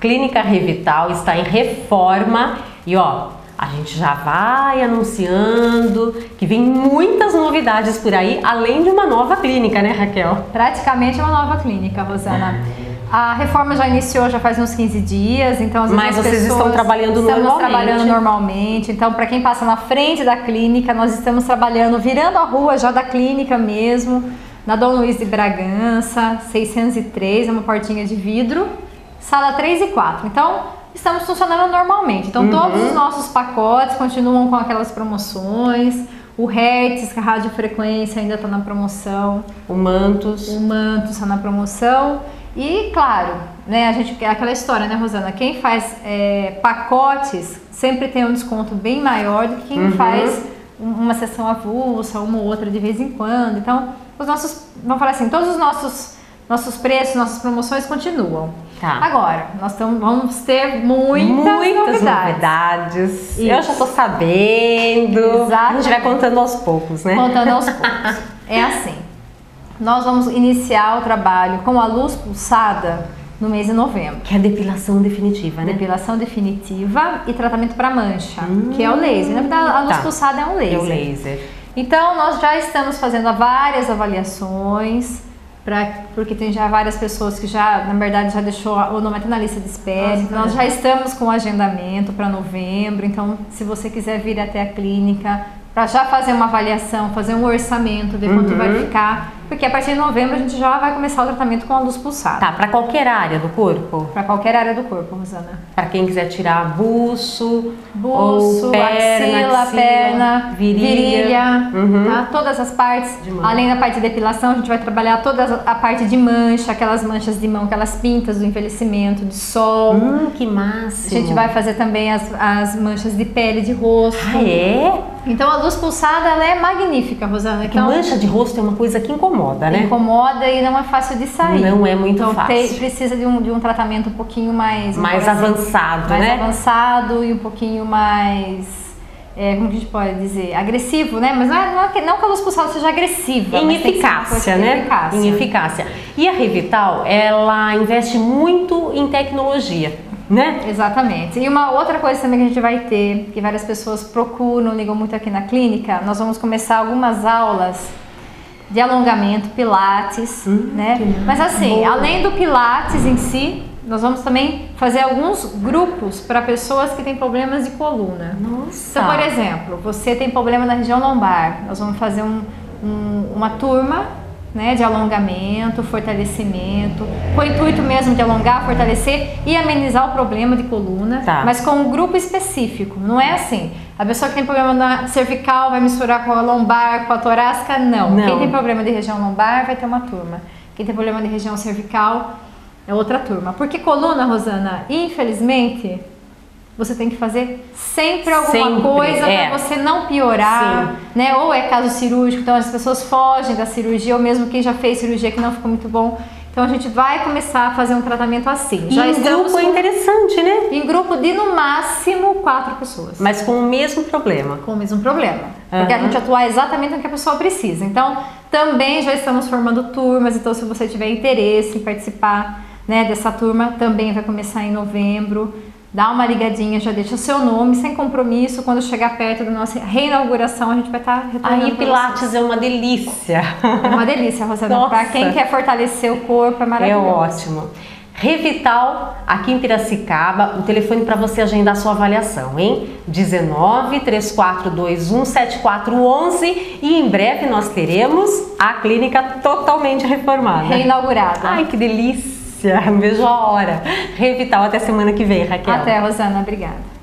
Clínica Revital está em reforma e ó, a gente já vai anunciando que vem muitas novidades por aí, além de uma nova clínica, né, Raquel? Praticamente uma nova clínica, Rosana. A reforma já iniciou já faz uns 15 dias, então mas vocês estão trabalhando normalmente? Estamos trabalhando normalmente, então para quem passa na frente da clínica, nós estamos trabalhando, virando a rua já da clínica mesmo, na Dom Luiz de Bragança, 603, é uma portinha de vidro, sala 3 e 4. Então, estamos funcionando normalmente. Então, todos os nossos pacotes continuam com aquelas promoções. O Hertz, que a radiofrequência ainda está na promoção. O Mantos. O Mantos está na promoção. E, claro, né, a gente, aquela história, né, Rosana? Quem faz pacotes sempre tem um desconto bem maior do que quem faz uma sessão avulsa, uma ou outra de vez em quando. Então, os nossos, vamos falar assim, todos os nossos preços, nossas promoções continuam. Tá. Agora, nós vamos ter muitas novidades. Eu já tô sabendo. Exatamente. A gente vai contando aos poucos, né? Contando aos poucos. É assim, nós vamos iniciar o trabalho com a luz pulsada no mês de novembro. Que é a depilação definitiva, né? Depilação definitiva e tratamento para mancha, que é o laser. Na verdade, a luz pulsada é um laser. É o laser. Então, nós já estamos fazendo várias avaliações, porque tem já várias pessoas que já, na verdade, já deixou o nome até na lista de espera. Então, nós já estamos com o agendamento para novembro. Então, se você quiser vir até a clínica para já fazer uma avaliação, fazer um orçamento, ver quanto vai ficar, porque a partir de novembro a gente já vai começar o tratamento com a luz pulsada. Tá, para qualquer área do corpo? Para qualquer área do corpo, Rosana. Para quem quiser tirar buço, ou perna, axila, perna, virilha, tá? Todas as partes, além da parte de depilação, a gente vai trabalhar toda a parte de mancha, aquelas manchas de mão, aquelas pintas do envelhecimento, de sol. Que máximo! A gente vai fazer também as manchas de pele, de rosto. Ah, é? Então a luz pulsada, ela é magnífica, Rosana. Então, mancha de rosto é uma coisa que incomoda, né? Incomoda e não é fácil de sair. Não é muito então, fácil. Precisa de um tratamento um pouquinho mais avançado, né? Mais avançado e um pouquinho mais, como que a gente pode dizer? Agressivo, né? Mas não que a luz pulsada seja agressiva. Em eficácia, né? Em eficácia. E a Revital, ela investe muito em tecnologia, né? Exatamente. E uma outra coisa também que a gente vai ter, que várias pessoas procuram, ligam muito aqui na clínica, nós vamos começar algumas aulas de alongamento, pilates, né? Mas assim, além do pilates em si, nós vamos também fazer alguns grupos para pessoas que têm problemas de coluna. Nossa! Então, por exemplo, você tem problema na região lombar, nós vamos fazer uma turma, né, de alongamento, fortalecimento, com o intuito mesmo de alongar, fortalecer e amenizar o problema de coluna, mas com um grupo específico. Não é assim, a pessoa que tem problema na cervical vai misturar com a lombar, com a torácica, não. Quem tem problema de região lombar vai ter uma turma. Quem tem problema de região cervical é outra turma. Porque coluna, Rosana, infelizmente, você tem que fazer sempre alguma coisa para você não piorar, né? Ou é caso cirúrgico, então as pessoas fogem da cirurgia, ou mesmo quem já fez cirurgia que não ficou muito bom. Então a gente vai começar a fazer um tratamento assim. Já em grupo é interessante, né? Em grupo de no máximo 4 pessoas. Mas com o mesmo problema. Com o mesmo problema. Porque a gente atua exatamente no que a pessoa precisa. Então também já estamos formando turmas, então se você tiver interesse em participar, né, dessa turma, também vai começar em novembro. Dá uma ligadinha, já deixa o seu nome, sem compromisso. Quando chegar perto da nossa reinauguração, a gente vai estar retornando. Aí Pilates é uma delícia. É uma delícia, Rosana. Para quem quer fortalecer o corpo, é maravilhoso. É ótimo. Revital, aqui em Piracicaba, o telefone para você agendar sua avaliação, hein? 19 3421 7411 e em breve nós teremos a clínica totalmente reformada. Reinaugurada. Ai, que delícia! Não vejo a hora. Revital, até semana que vem, Raquel. Até, Rosana. Obrigada.